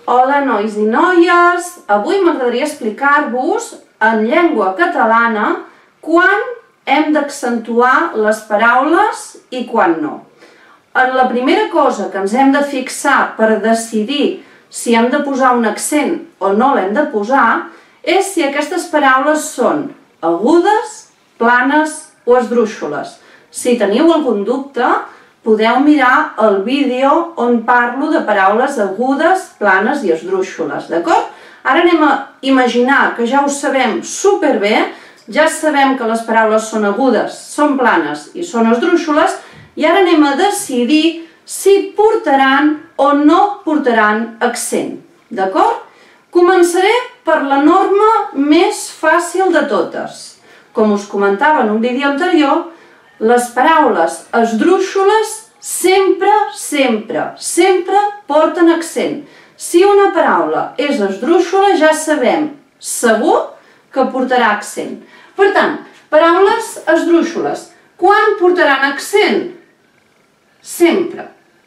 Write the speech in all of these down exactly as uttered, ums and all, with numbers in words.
Hola nois i noies, avui m'agradaria explicar-vos en llengua catalana quan hem d'accentuar les paraules i quan no. En la primera cosa que ens hem de fixar per decidir si hem de posar un accent o no l'hem de posar és si aquestes paraules són agudes, planes o esdrúixoles. Si teniu algun dubte, podeu mirar el vídeo on parlo de paraules agudes, planes i esdrúixoles, d'acord? Ara anem a imaginar que ja ho sabem superbé, ja sabem que les paraules són agudes, són planes i són esdrúixoles, i ara anem a decidir si portaran o no portaran accent, d'acord? Començaré per la norma més fàcil de totes. Com us comentava en un vídeo anterior, les paraules esdrúixoles sempre, sempre, sempre porten accent. Si una paraula és esdrúixola, ja sabem segur que portarà accent. Per tant, paraules esdrúixoles, quan portaran accent? Sempre.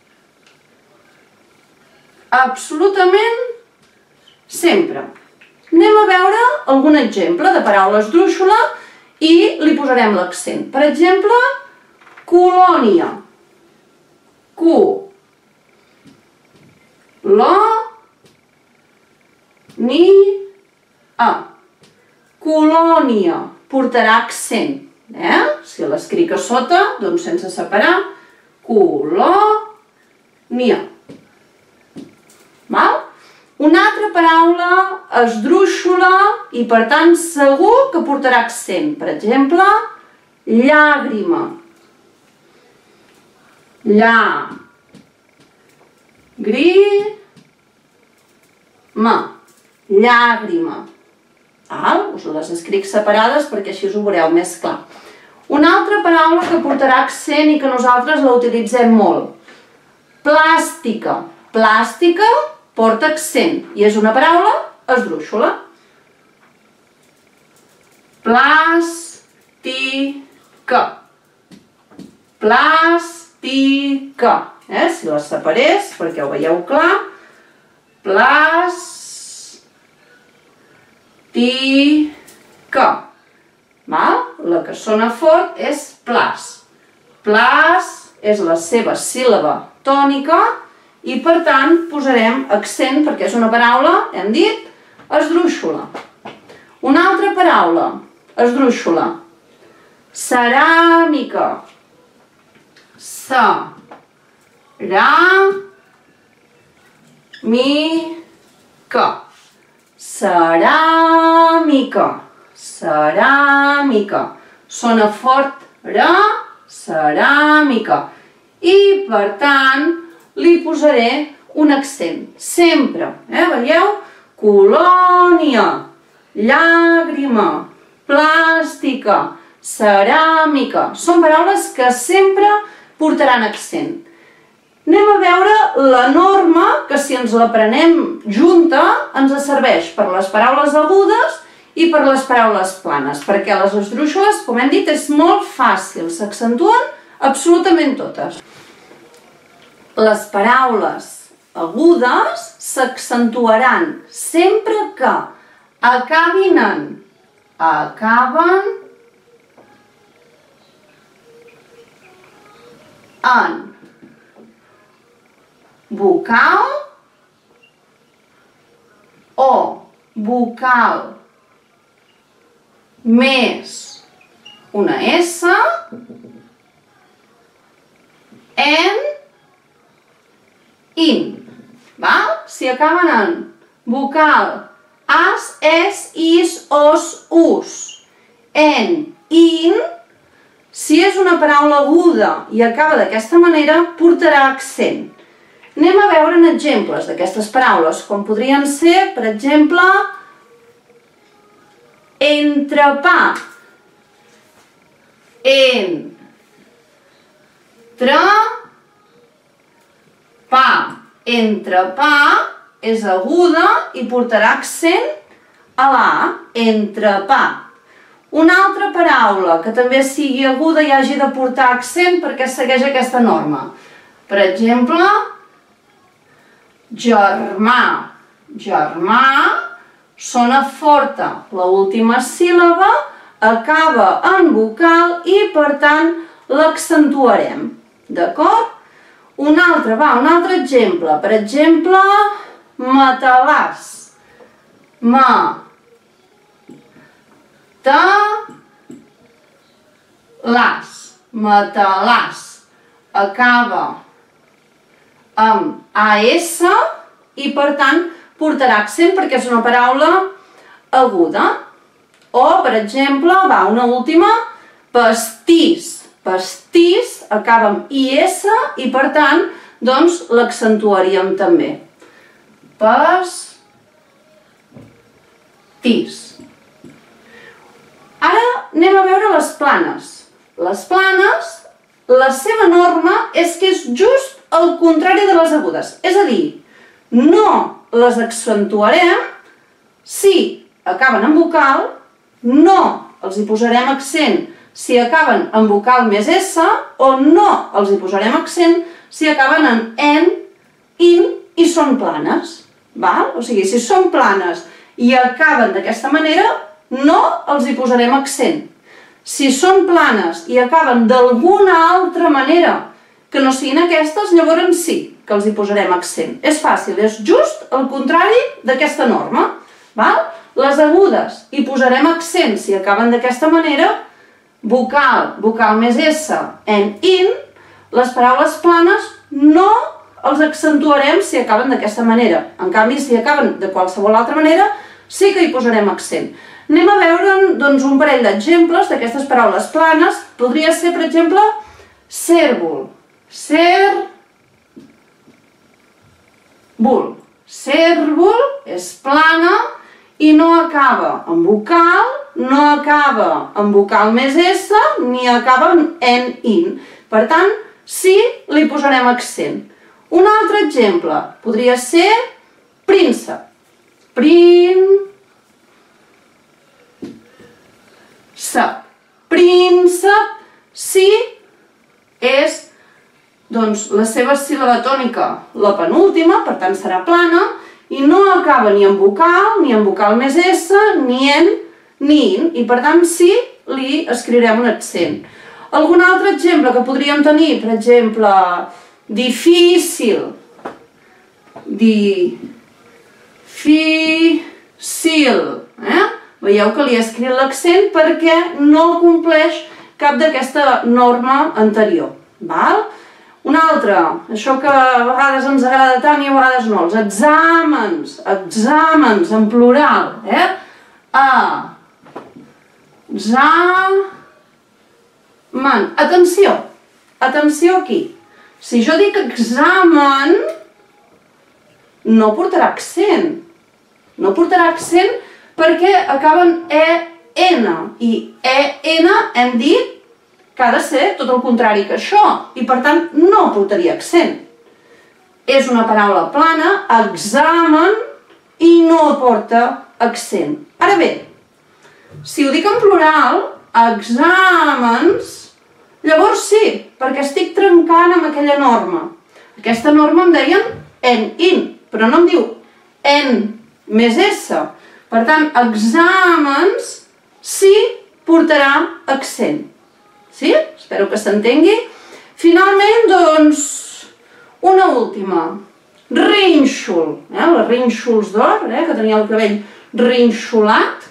Absolutament sempre. Anem a veure algun exemple de paraula esdrúixola i li posarem l'accent. Per exemple, colònia. Cu. Lo. Ni. A. Colònia. Portarà accent. Eh? Si l'escric a sota, doncs sense separar. Colònia. Val? Una altra paraula esdrúixola i per tant segur que portarà accent. Per exemple, llàgrima. Llà. Gri-ma. Llàgrima. Val? Us les escric separades perquè així us ho veureu més clar. Una altra paraula que portarà accent i que nosaltres la utilitzem molt. Plàstica. Plàstica porta accent i és una paraula esdrúixola. Plàstica. Plàstica. Eh? Si les separés, perquè ho veieu clar. Plàstica. Val? La que sona fort és plàs. Plàs és la seva síl·laba tònica i per tant posarem accent perquè és una paraula, hem dit, esdrúixola. Una altra paraula esdrúixola. Ceràmica. Ceràmica. Ceràmica. Ceràmica. Sona fort, ra, ceràmica. I per tant li posaré un accent, sempre, eh? Veieu? Colònia, llàgrima, plàstica, ceràmica. Són paraules que sempre portaran accent. Anem a veure la norma que si ens la prenem junta ens serveix per les paraules agudes i per les paraules planes, perquè les esdrúixoles, com hem dit, és molt fàcil, s'accentuen absolutament totes. Les paraules agudes s'accentuaran sempre que acabin en, acaben en vocal o vocal més una S en in, val? Si acaben en vocal, as, es, is, os, us, en, in, si és una paraula aguda i acaba d'aquesta manera, portarà accent. Anem a veure exemples d'aquestes paraules, com podrien ser, per exemple, entrepà. Entre pa. Entrepà és aguda i portarà accent a la A. Entrepà. Una altra paraula que també sigui aguda i hagi de portar accent perquè segueix aquesta norma. Per exemple, germà. germà, sona forta. L'última síl·laba acaba en vocal i, per tant, l'accentuarem. D'acord? Un altre, va, un altre exemple. Per exemple, matalàs. Ma, ta, las. Matalàs. Acaba amb as i, per tant, portarà accent perquè és una paraula aguda. O, per exemple, va, una última, pastís. Pastís acaba amb is i, per tant, doncs l'accentuaríem també. Pastís. Ara anem a veure les planes. Les planes, la seva norma és que és just el contrari de les agudes. És a dir, no les accentuarem si acaben en vocal, no els hi posarem accent si acaben en vocal més S, o no els hi posarem accent si acaben en en, in i són planes. Val? O sigui, si són planes i acaben d'aquesta manera, no els hi posarem accent. Si són planes i acaben d'alguna altra manera que no siguin aquestes, llavors sí que els hi posarem accent. És fàcil, és just el contrari d'aquesta norma. Val? Les agudes hi posarem accent si acaben d'aquesta manera, vocal, vocal més S, en, in. Les paraules planes no els accentuarem si acaben d'aquesta manera. En canvi, si acaben de qualsevol altra manera, sí que hi posarem accent. Anem a veure doncs, un parell d'exemples d'aquestes paraules planes. Podria ser, per exemple, cèrvol. Cèrvol. Cèrvol és plana i no acaba en vocal, no acaba en vocal més S, ni acaba en, in. Per tant, sí li posarem accent. Un altre exemple podria ser príncep. Príncep. Príncep, sí, és doncs, la seva síl·laba tònica, la penúltima, per tant serà plana, i no acaba ni en vocal, ni en vocal més S, ni en, ni in, i per tant sí, li escriurem un accent. Algun altre exemple que podríem tenir, per exemple, difícil. Difícil. Eh? Veieu que li he escrit l'accent perquè no compleix cap d'aquesta norma anterior. Val? Un altre, això que a vegades ens agrada tant i a vegades no, els exàmens, exàmens en plural. Eh? A. Examen. Atenció, atenció aquí. Si jo dic examen, no portarà accent. No portarà accent perquè acaben en, i en hem dit que ha de ser tot el contrari que això, i per tant no portaria accent. És una paraula plana, examen, i no porta accent. Ara bé, si ho dic en plural, exàmens, llavors sí, perquè estic trencant amb aquella norma. Aquesta norma em deien en, in, però no em diu en més S. Per tant, exàmens sí portarà accent. Sí? Espero que s'entengui. Finalment, doncs, una última. Rínxol. Eh? Les rínxols d'or, eh? Que tenia el cabell rínxolat.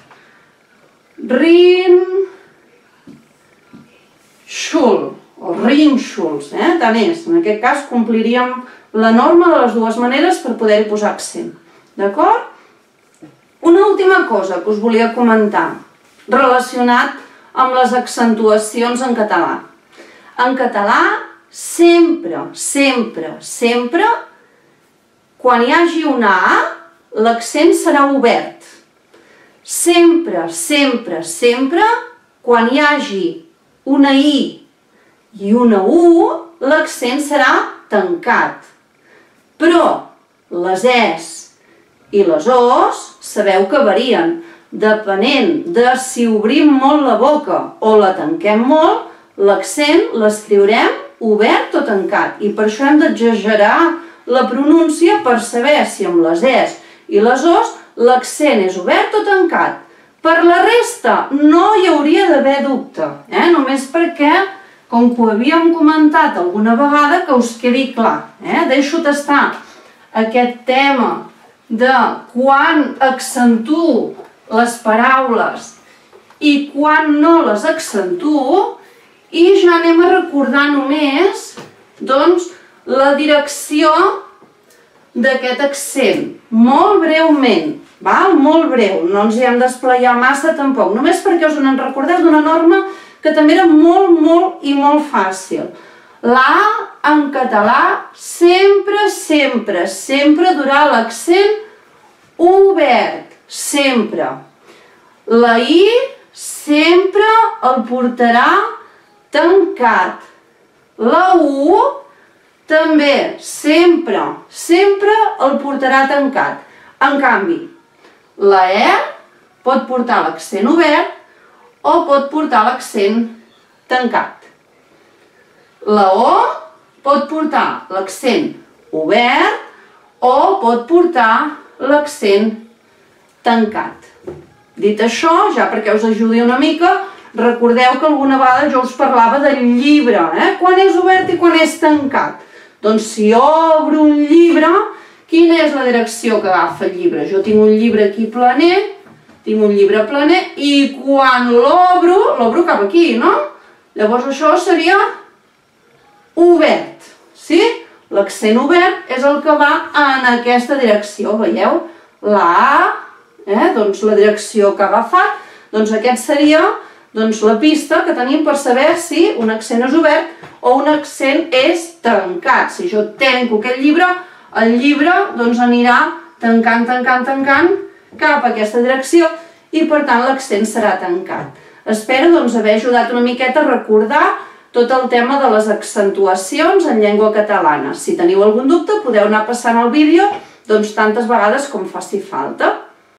Rínxol. O rínxols. Eh? Tant és. En aquest cas compliríem la norma de les dues maneres per poder-hi posar accent. D'acord? Una última cosa que us volia comentar relacionat amb les accentuacions en català. En català, sempre, sempre, sempre, quan hi hagi una A, l'accent serà obert. Sempre, sempre, sempre, quan hi hagi una I i una U, l'accent serà tancat. Però les Es i les Os sabeu que varien. Depenent de si obrim molt la boca o la tanquem molt, l'accent l'escriurem obert o tancat. I per això hem d'exagerar la pronúncia per saber si amb les Es i les Os, l'accent és obert o tancat. Per la resta no hi hauria d'haver dubte, eh? Només perquè, com que ho havíem comentat alguna vegada, que us quedi clar. Eh? Deixo tastar aquest tema de quan accentuo les paraules i quan no les accentuo, i ja anem a recordar només doncs, la direcció d'aquest accent, molt breument, val? Molt breu, no ens hi hem d'esplaiar massa tampoc, només perquè us en recordeu d'una norma que també era molt, molt i molt fàcil. La A en català sempre, sempre, sempre durà l'accent obert, sempre. La I sempre el portarà tancat. La U també sempre, sempre el portarà tancat. En canvi, la E pot portar l'accent obert o pot portar l'accent tancat. La O pot portar l'accent obert o pot portar l'accent tancat. Dit això, ja perquè us ajudi una mica, recordeu que alguna vegada jo us parlava del llibre, eh? Quan és obert i quan és tancat. Doncs si obro un llibre, quina és la direcció que agafa el llibre? Jo tinc un llibre aquí planer, tinc un llibre planer, i quan l'obro, l'obro cap aquí, no? Llavors això seria obert, sí? L'accent obert és el que va en aquesta direcció, veieu? La A, eh? Doncs la direcció que ha agafat, doncs aquest seria doncs, la pista que tenim per saber si un accent és obert o un accent és tancat. Si jo tanco aquest llibre, el llibre doncs, anirà tancant, tancant, tancant cap a aquesta direcció i per tant l'accent serà tancat. Espero doncs, haver ajudat una miqueta a recordar tot el tema de les accentuacions en llengua catalana. Si teniu algun dubte podeu anar passant el vídeo doncs, tantes vegades com faci falta.